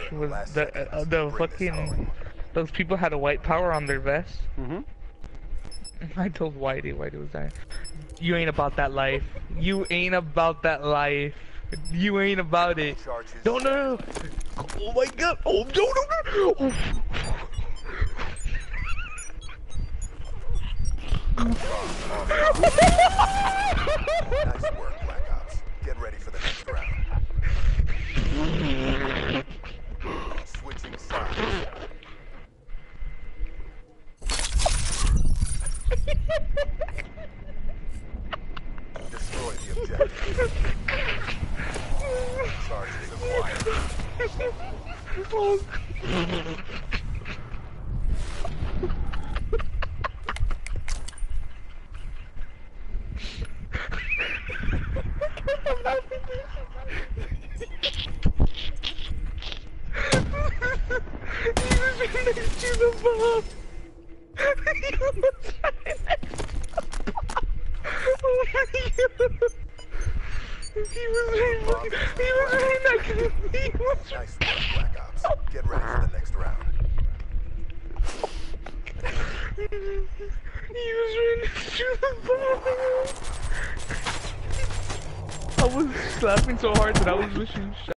was the fucking those people had a white power on their vest. I told Whitey was dying. You ain't about that life. You ain't about that life. You ain't about it. No. Oh my god. Oh no. Oh. Nice work, Black Ops. Get ready for the next round. Switching sides. Destroy the objective. Charges acquired. He was right next to me. Nice work, Black Ops. Get ready for the next round. He was right next to the ball. I was slapping so hard that I was wishing.